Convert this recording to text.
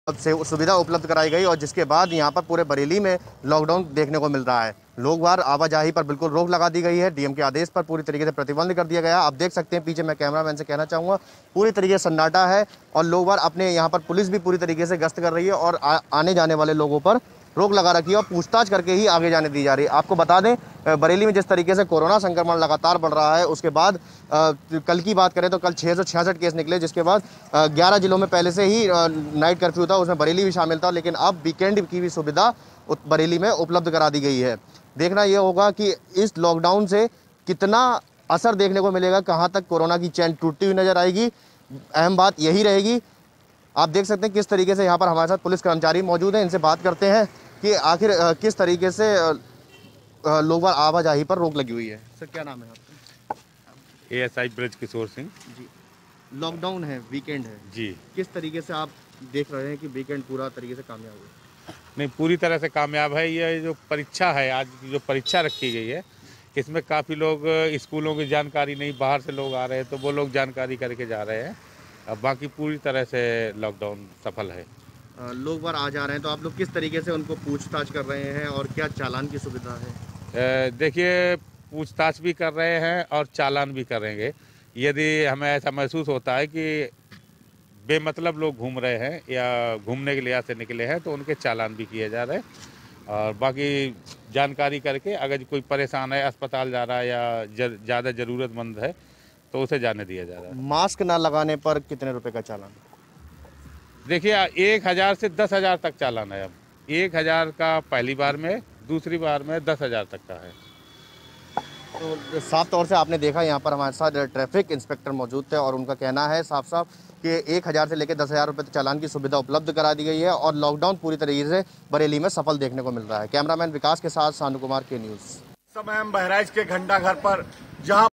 से सुविधा उपलब्ध कराई गई और जिसके बाद यहाँ पर पूरे बरेली में लॉकडाउन देखने को मिल रहा है। लोग बाहर आवाजाही पर बिल्कुल रोक लगा दी गई है। डीएम के आदेश पर पूरी तरीके से प्रतिबंध कर दिया गया। आप देख सकते हैं पीछे, मैं कैमरामैन से कहना चाहूँगा, पूरी तरीके से सन्नाटा है और लोग बाहर अपने यहाँ पर पुलिस भी पूरी तरीके से गश्त कर रही है और आने जाने वाले लोगों पर रोक लगा रखी है और पूछताछ करके ही आगे जाने दी जा रही है। आपको बता दें, बरेली में जिस तरीके से कोरोना संक्रमण लगातार बढ़ रहा है, उसके बाद कल की बात करें तो कल 666 केस निकले, जिसके बाद 11 जिलों में पहले से ही नाइट कर्फ्यू था, उसमें बरेली भी शामिल था। लेकिन अब वीकेंड की भी सुविधा बरेली में उपलब्ध करा दी गई है। देखना यह होगा कि इस लॉकडाउन से कितना असर देखने को मिलेगा, कहाँ तक कोरोना की चैन टूटती हुई नजर आएगी। अहम बात यही रहेगी। आप देख सकते हैं किस तरीके से यहाँ पर हमारे साथ पुलिस कर्मचारी मौजूद हैं। इनसे बात करते हैं कि आखिर किस तरीके से लोग आवाजाही पर रोक लगी हुई है। सर, क्या नाम है आपका? ASI ब्रज किशोर सिंह जी। लॉकडाउन है, वीकेंड है जी। किस तरीके से आप देख रहे हैं कि वीकेंड पूरा तरीके से कामयाब हुआ? नहीं, पूरी तरह से कामयाब है। ये जो परीक्षा है, आज की जो परीक्षा रखी गई है, इसमें काफ़ी लोग स्कूलों की जानकारी नहीं, बाहर से लोग आ रहे हैं तो वो लोग जानकारी करके जा रहे हैं। अब बाकी पूरी तरह से लॉकडाउन सफल है। लोग बार आ जा रहे हैं तो आप लोग किस तरीके से उनको पूछताछ कर रहे हैं और क्या चालान की सुविधा है? देखिए, पूछताछ भी कर रहे हैं और चालान भी करेंगे। यदि हमें ऐसा महसूस होता है कि बेमतलब लोग घूम रहे हैं या घूमने के लिहाज से निकले हैं तो उनके चालान भी किए जा रहे हैं। और बाकी जानकारी करके अगर कोई परेशान है, अस्पताल जा रहा है या ज़्यादा ज़रूरतमंद है तो उसे जाने दिया जा रहा है। मास्क ना लगाने पर कितने रुपए का चालान? देखिए, 1000 से 10,000 तक चालान है। अब 1000 का पहली बार में, दूसरी बार में 10,000 तक का है। तो साफ तौर से आपने देखा, यहाँ पर हमारे साथ ट्रैफिक इंस्पेक्टर मौजूद थे और उनका कहना है साफ साफ कि 1000 से लेकर 10,000 रुपये तक चालान की सुविधा उपलब्ध करा दी गई है और लॉकडाउन पूरी तरीके से बरेली में सफल देखने को मिल रहा है। कैमरामैन विकास के साथ सानू कुमार, के न्यूज़। समय हम बहराइच के घंटा घर पर, जहां